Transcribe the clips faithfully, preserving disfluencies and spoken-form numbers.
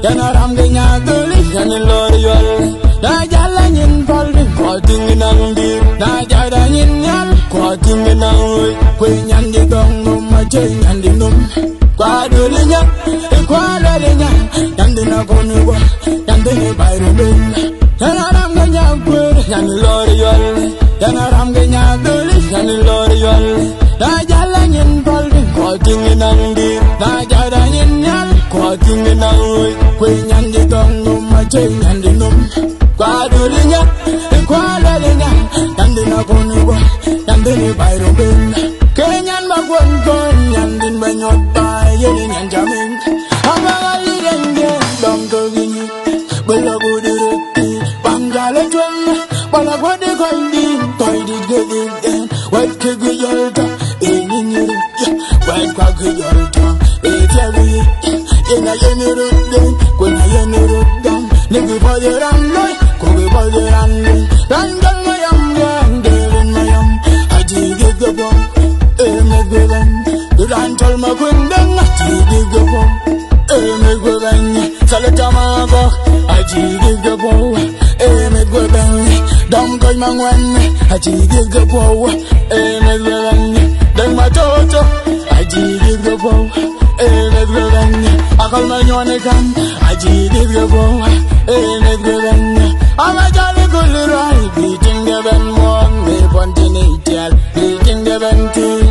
yana ram ge nya duli yana lor yol na jala nyin pol di ko ting nang di na jada nyin nyal ko ting nang oi ko nyan di dong num ma che nyan di num kwa duli nya kwa duli nya yan di na ko nu bo yan di ni bai ru bin yana ram ge nya kwur yana lor yol yana ram ge nya duli yana lor yol na jala nyin pol di ko ting nang di na jada nyin nyal ko ting nang oi ko nyan di dong num ma che nyan di num kwa duli nya kwa duli nya yan di na ko nu bo yan di ni bai ru bin kenyan ma kwon ko nyan din ba nyot ba yen nyan jamin ama ali denge dong ko gini bela buduru bangale twang bala gwade ko ndi toy di gede wet ke ge yolta e ni ni wet kwa ge yolta e tiagu ina yenuru den ko na yenuru dong nigi boderan loy ko ge boderan rangal mayam den mayam aji ge ge bom emegweban durantol makundang ajidigabo emegweban salatamago ajidigabo emegweban damkoy mangwan ajidigabo emegweban dang matoto ajidigabo emegweban akal manyone kan ajidigabo emegweban amajale kulrai biting gaban mon me pontinitial biting gaban kin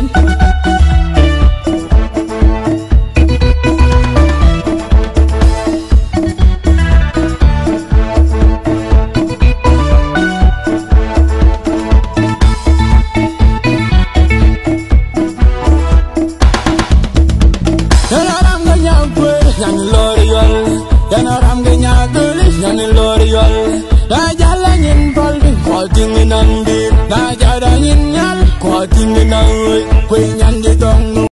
yana ram ga nya kwur yana lor yol yana ram ga nya duli yana lor yol na jala nyin pol di ko ting nang di na jada nyin nyal ko ting nang oi ko nyan di